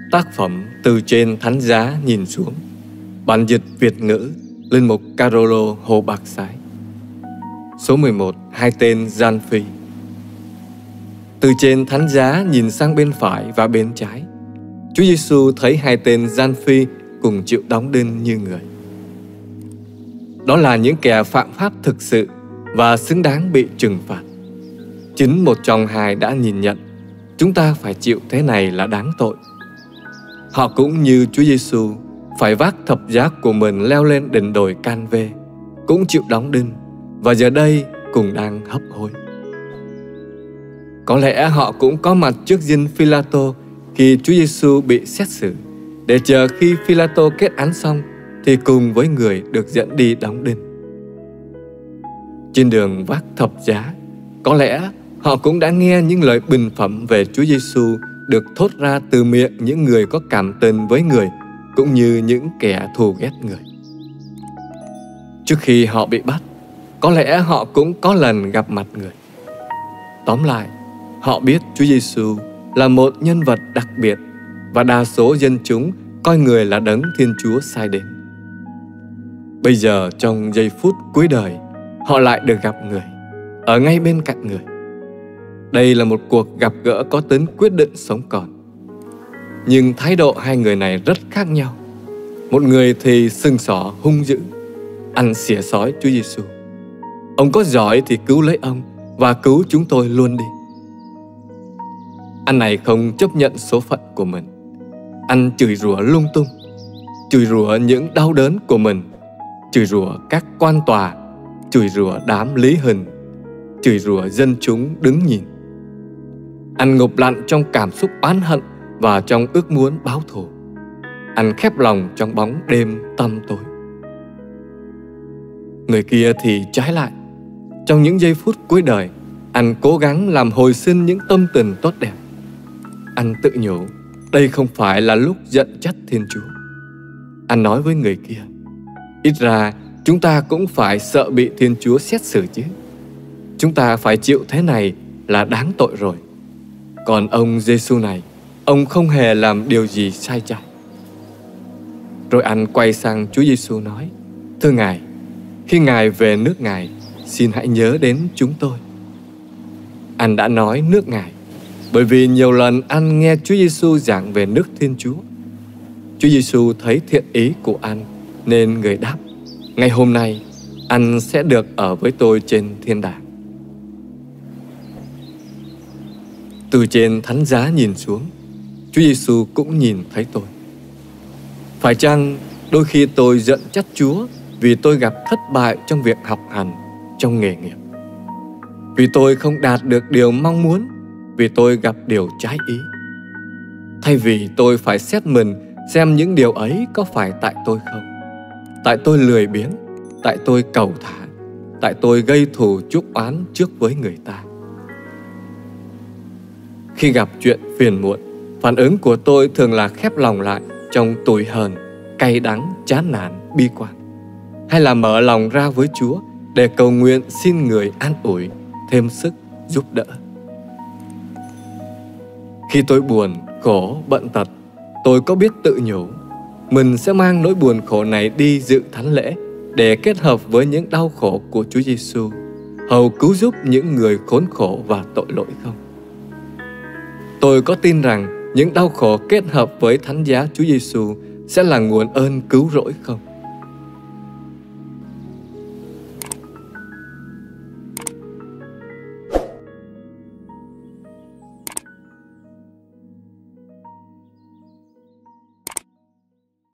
Tác phẩm Từ trên thánh giá nhìn xuống. Bản dịch Việt ngữ Linh mục Carolo Hồ Bạc Sái. Số 11. Hai tên gian phi. Từ trên thánh giá nhìn sang bên phải và bên trái, Chúa Giêsu thấy hai tên gian phi cùng chịu đóng đinh như người. Đó là những kẻ phạm pháp thực sự và xứng đáng bị trừng phạt. Chính một trong hai đã nhìn nhận chúng ta phải chịu thế này là đáng tội. Họ cũng như Chúa Giêsu phải vác thập giá của mình leo lên đỉnh đồi Can Vê, cũng chịu đóng đinh và giờ đây cùng đang hấp hối. Có lẽ họ cũng có mặt trước dinh Phi-la-tô khi Chúa Giêsu bị xét xử, để chờ khi Phi-la-tô kết án xong thì cùng với người được dẫn đi đóng đinh. Trên đường vác thập giá, có lẽ họ cũng đã nghe những lời bình phẩm về Chúa Giêsu được thốt ra từ miệng những người có cảm tình với người, cũng như những kẻ thù ghét người. Trước khi họ bị bắt, có lẽ họ cũng có lần gặp mặt người. Tóm lại, họ biết Chúa Giêsu là một nhân vật đặc biệt và đa số dân chúng coi người là đấng Thiên Chúa sai đến. Bây giờ trong giây phút cuối đời, họ lại được gặp người, ở ngay bên cạnh người. Đây là một cuộc gặp gỡ có tính quyết định sống còn. Nhưng thái độ hai người này rất khác nhau. Một người thì sừng sỏ hung dữ, ăn xỉa xói Chúa Giêsu. Ông có giỏi thì cứu lấy ông và cứu chúng tôi luôn đi. Anh này không chấp nhận số phận của mình. Anh chửi rủa lung tung, chửi rủa những đau đớn của mình, chửi rủa các quan tòa, chửi rủa đám lý hình, chửi rủa dân chúng đứng nhìn. Anh ngụp lặn trong cảm xúc oán hận và trong ước muốn báo thù. Anh khép lòng trong bóng đêm tăm tối. Người kia thì trái lại. Trong những giây phút cuối đời, anh cố gắng làm hồi sinh những tâm tình tốt đẹp. Anh tự nhủ, đây không phải là lúc giận trách Thiên Chúa. Anh nói với người kia, ít ra chúng ta cũng phải sợ bị Thiên Chúa xét xử chứ. Chúng ta phải chịu thế này là đáng tội rồi. Còn ông Giêsu này, ông không hề làm điều gì sai trái. Rồi anh quay sang Chúa Giêsu nói, thưa Ngài, khi Ngài về nước Ngài, xin hãy nhớ đến chúng tôi. Anh đã nói nước Ngài, bởi vì nhiều lần anh nghe Chúa Giêsu giảng về nước Thiên Chúa. Chúa Giêsu thấy thiện ý của anh, nên người đáp, ngày hôm nay, anh sẽ được ở với tôi trên thiên đàng. Từ trên thánh giá nhìn xuống, Chúa Giêsu cũng nhìn thấy tôi. Phải chăng đôi khi tôi giận trách Chúa vì tôi gặp thất bại trong việc học hành, trong nghề nghiệp? Vì tôi không đạt được điều mong muốn, vì tôi gặp điều trái ý. Thay vì tôi phải xét mình xem những điều ấy có phải tại tôi không. Tại tôi lười biếng, tại tôi cầu thả, tại tôi gây thù chuốc oán trước với người ta. Khi gặp chuyện phiền muộn, phản ứng của tôi thường là khép lòng lại trong tủi hờn, cay đắng, chán nản, bi quan, hay là mở lòng ra với Chúa để cầu nguyện xin người an ủi, thêm sức, giúp đỡ. Khi tôi buồn, khổ, bận tật, tôi có biết tự nhủ, mình sẽ mang nỗi buồn khổ này đi dự thánh lễ để kết hợp với những đau khổ của Chúa Giêsu, hầu cứu giúp những người khốn khổ và tội lỗi không? Tôi có tin rằng những đau khổ kết hợp với thánh giá Chúa Giêsu sẽ là nguồn ơn cứu rỗi không?